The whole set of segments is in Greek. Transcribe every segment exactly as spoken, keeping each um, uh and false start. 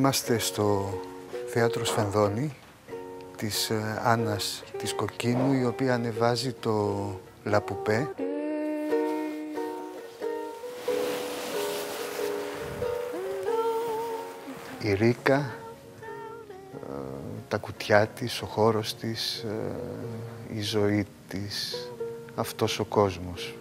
Είμαστε στο θέατρο Σφενδώνη της Άννας της Κοκκίνου, η οποία ανεβάζει το Λαπουπέ. Η Ρίκα, τα κουτιά της, ο χώρος της, η ζωή της, αυτός ο κόσμος.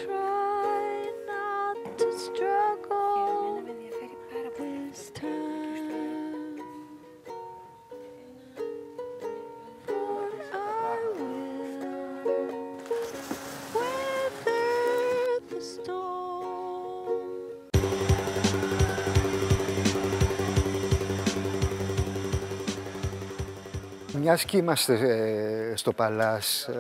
Μιας και είμαστε στο Παλάς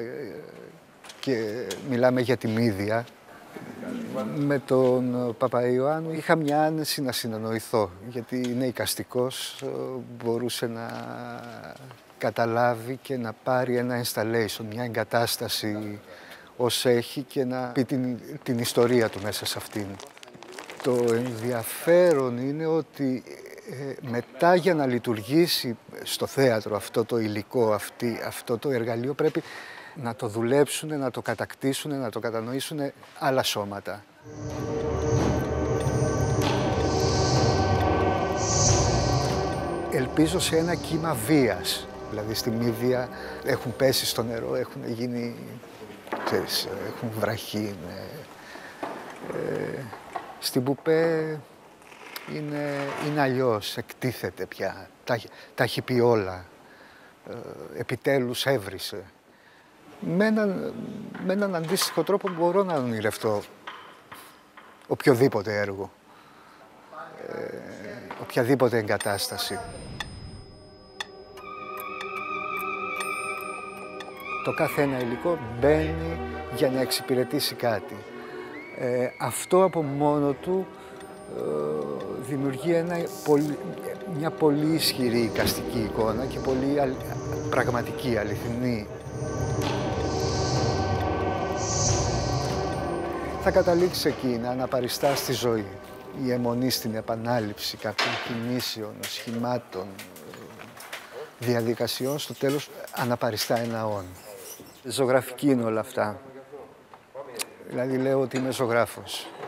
και μιλάμε για τη Μύδια, με τον Παπαϊωάννου είχα μια άνεση να συνεννοηθώ, γιατί είναι εικαστικός, μπορούσε να καταλάβει και να πάρει ένα installation, μια εγκατάσταση ως έχει και να πει την, την ιστορία του μέσα σε αυτήν. Το ενδιαφέρον είναι ότι Ε, μετά για να λειτουργήσει στο θέατρο αυτό το υλικό, αυτή, αυτό το εργαλείο, πρέπει να το δουλέψουν, να το κατακτήσουν, να το κατανοήσουν άλλα σώματα. Ελπίζω σε ένα κύμα βίας, δηλαδή στη Μύδια έχουν πέσει στο νερό, έχουν γίνει, ξέρεις, έχουν βραχεί. Ε, στην Πουπέ Είναι, είναι αλλιώς, εκτίθεται πια, τα, τα έχει πει όλα, ε, επιτέλους έβρισε. Με έναν, με έναν αντίστοιχο τρόπο μπορώ να ονειρευτώ οποιοδήποτε έργο, ε, οποιαδήποτε εγκατάσταση. Το κάθε ένα υλικό μπαίνει για να εξυπηρετήσει κάτι. Ε, αυτό από μόνο του δημιουργεί ένα, πολύ, μια πολύ ισχυρή εικαστική εικόνα και πολύ αλ, πραγματική, αληθινή. Θα καταλήξει εκεί να αναπαριστά στη ζωή. Η αιμονή στην επανάληψη κάποιων κινήσεων, σχημάτων, διαδικασιών, στο τέλος αναπαριστά ένα όν. Ζωγραφική είναι όλα αυτά. Δηλαδή λέω ότι είμαι ζωγράφος.